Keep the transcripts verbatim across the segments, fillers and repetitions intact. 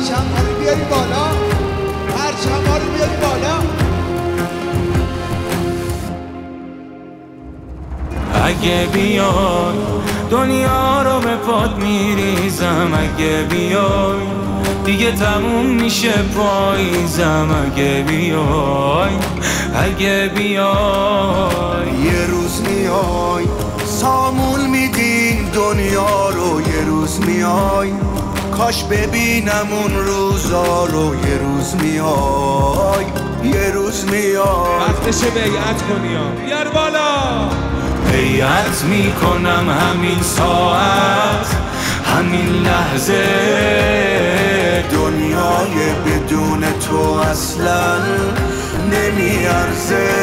پرچم ها رو بیاری بالا، پرچم ها رو بیاری بالا. اگه بیای دنیا رو به پات میریزم، اگه بیای دیگه تموم میشه پاییزم، اگه بیای اگه بیای یه روز میای سامون میدیم دنیا رو، یه روز میای کاش ببینم اون روزا رو، یه روز میای یه روز میای وقتشه بیعت کنی ها، بیار بالا. بیعت میکنم همین ساعت همین لحظه، دنیای بدون تو اصلا نمیارزه.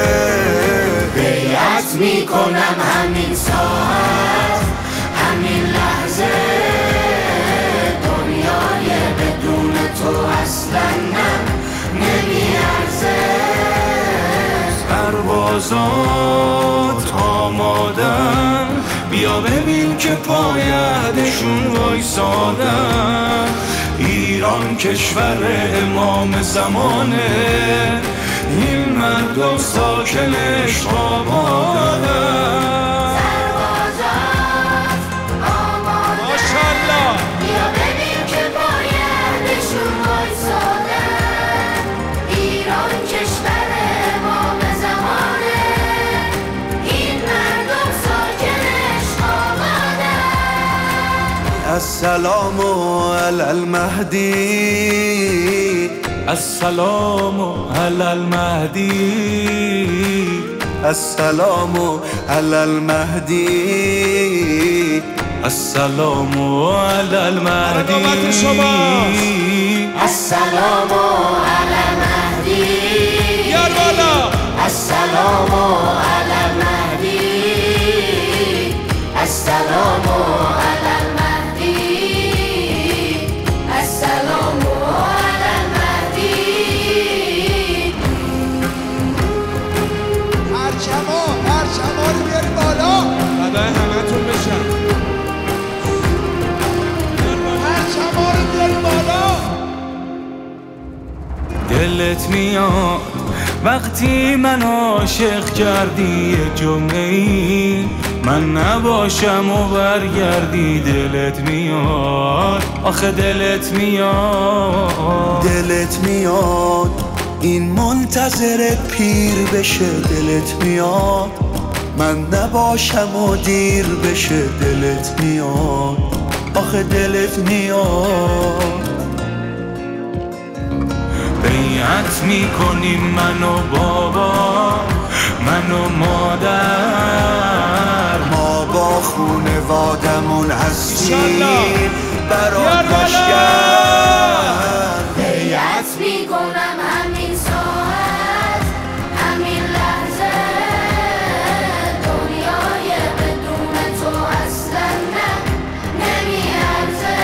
بیعت میکنم همین ساعت همین لحظه، دنیای بدون تو اصلا نمیارزه. پروازات آمادن، بیا ببین که پایدشون وایسادن. ایران کشور امام زمانه، این مردم ساکنش آبادن. سربازات آمادن، ماشالله بیا ببین که پایدشون وایسادن. ایران کشور امام زمانه، این مردم ساکنش آبادن. السلام علی المهدی، السلام علی المهدی، السلام علی المهدی، السلام علی المهدی. نوبت شماست. السلام علی المهدی، بیار بالا. السلام علی المهدی، السلام علی المهدی، السلام علی المهدی. پرچم ها پرچم ها رو بیاری بالا، فدای همتون بشم. پرچم ها رو بیاری بالا. دلت میاد وقتی من عاشق کردی، یه جمعه‌ای من نباشم و برگردی. دلت میاد آخه دلت میاد، دلت میاد این منتظرت پیر بشه، دلت میاد من نباشم و دیر بشه، دلت میاد آخه دلت میاد. بیعت میکنیم من و بابا، من و مادر، ما با خونوادمون هستیم انشالله. برات لشگر. بیعت میکنم همین ساعت همین لحظه، دنیای بدون تو اصلا نمیارزه.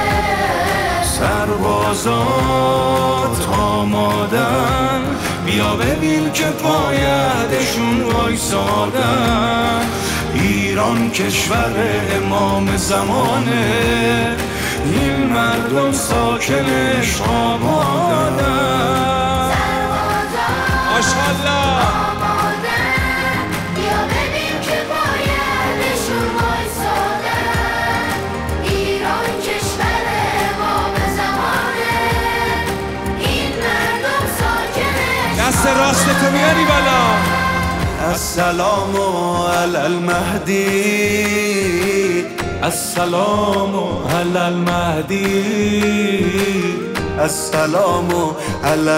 سربازات آمادن، بیا ببین که پایدشون وایسادن. ایران کشور امام زمانه، این مردم ساکنش آبادن. ماشالله آمادن، بیا ببین که بایدشون وایسادن. ایران کشور امام زمانه، این مردم ساکنش. دست راست تو میاری بالا. السلام علی المهدی، السلام علی المهدی، السلام علی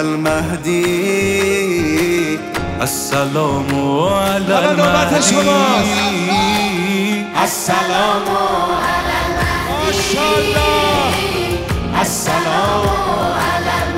المهدی، السلام علی حالا نوبت شماست. المهدی. السلام علی المهدی، ماشالله السلام علی